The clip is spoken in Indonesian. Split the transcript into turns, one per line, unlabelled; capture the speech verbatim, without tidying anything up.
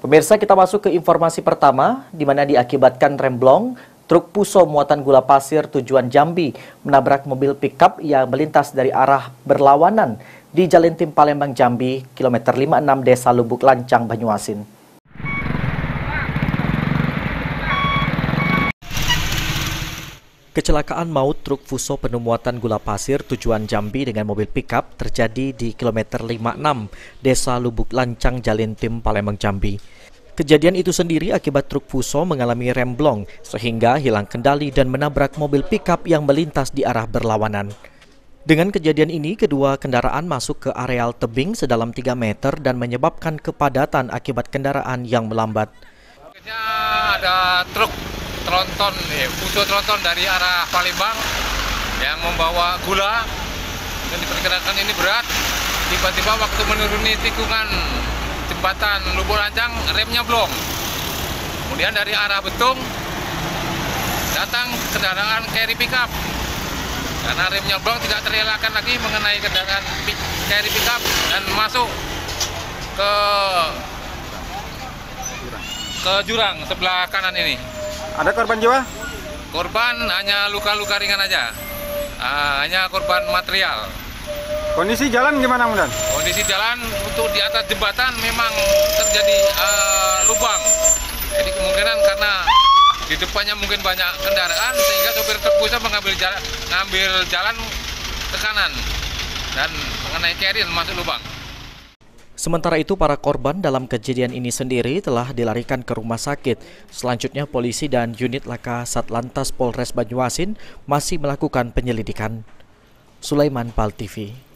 Pemirsa, kita masuk ke informasi pertama, di mana diakibatkan remblong, truk Puso muatan gula pasir tujuan Jambi menabrak mobil pickup yang melintas dari arah berlawanan di Jalentim Palembang Jambi, kilometer lima puluh enam Desa Lubuk Lancang, Banyuasin. Kecelakaan maut truk Fuso penuh muatan gula pasir tujuan Jambi dengan mobil pickup terjadi di kilometer lima puluh enam Desa Lubuk Lancang, Jalentim, Palembang, Jambi. Kejadian itu sendiri akibat truk Fuso mengalami remblong sehingga hilang kendali dan menabrak mobil pickup yang melintas di arah berlawanan. Dengan kejadian ini, kedua kendaraan masuk ke areal tebing sedalam tiga meter dan menyebabkan kepadatan akibat kendaraan yang melambat.
Ada truk tronton, eh, Fuso tronton dari arah Palembang yang membawa gula dan diperkirakan ini berat. Tiba-tiba waktu menuruni tikungan jembatan Lubuk Lancang, remnya blong. Kemudian dari arah Betung datang kendaraan carry pickup. Karena remnya blong tidak terelakkan lagi mengenai kendaraan carry pickup dan masuk ke ke jurang sebelah kanan ini.
Ada korban jiwa?
Korban hanya luka-luka ringan aja, uh, hanya korban material.
Kondisi jalan gimana, Mudan?
Kondisi jalan untuk di atas jembatan memang terjadi uh, lubang. Jadi kemungkinan karena di depannya mungkin banyak kendaraan sehingga sopir truk Fuso mengambil jalan, ngambil jalan ke kanan dan mengenai carrier masuk lubang.
Sementara itu, para korban dalam kejadian ini sendiri telah dilarikan ke rumah sakit. Selanjutnya, polisi dan unit Laka Satlantas Polres Banyuasin masih melakukan penyelidikan. Sulaiman, Pal T V.